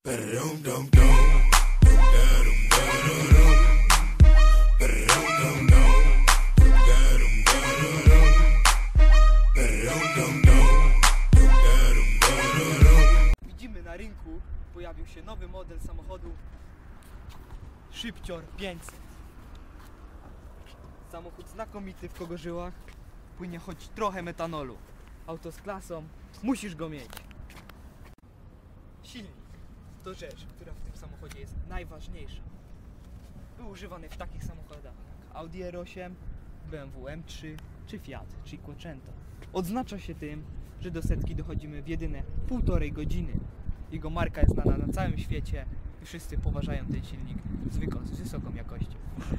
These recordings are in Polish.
Widzimy, na rynku pojawił się nowy model samochodu Szybcior 500. Samochód znakomity, w kogo żyłach płynie choć trochę metanolu. Auto z klasą, musisz go mieć. Silnik to rzecz, która w tym samochodzie jest najważniejsza. Był używany w takich samochodach jak Audi R8, BMW M3 czy Fiat Cinquecento. Odznacza się tym, że do setki dochodzimy w jedyne 1,5 godziny. Jego marka jest znana na całym świecie i wszyscy poważają ten silnik z wysoką jakością.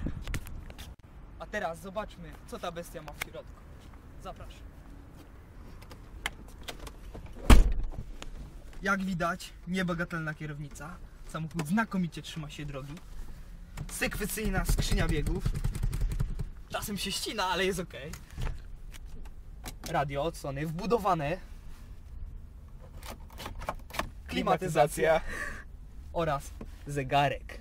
A teraz zobaczmy, co ta bestia ma w środku. Zapraszam. Jak widać, niebagatelna kierownica. Samochód znakomicie trzyma się drogi. Sekwecyjna skrzynia biegów. Czasem się ścina, ale jest ok. Radio od Sony wbudowane. Klimatyzacja oraz zegarek.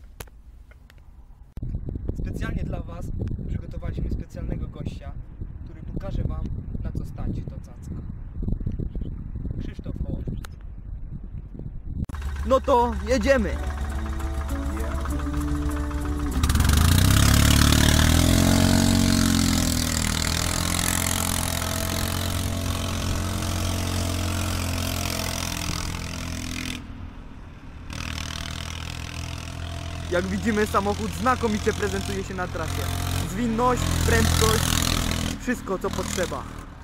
Specjalnie dla Was przygotowaliśmy specjalnego gościa, który pokaże Wam, na co stać to cacka. Krzysztof Hołowczyk. No to jedziemy! Jak widzimy, samochód znakomicie prezentuje się na trasie. Zwinność, prędkość, wszystko co potrzeba.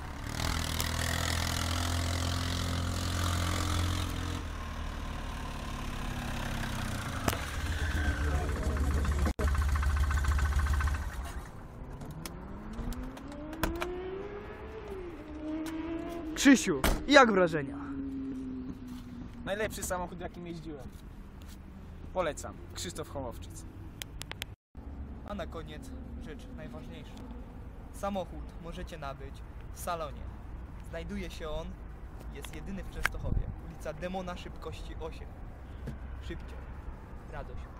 Krzysiu, jak wrażenia? Najlepszy samochód, jakim jeździłem. Polecam. Krzysztof Hołowczyc. A na koniec rzecz najważniejsza. Samochód możecie nabyć w salonie. Znajduje się on, jest jedyny w Częstochowie. Ulica Demona Szybkości 8. Szybciej. Radość.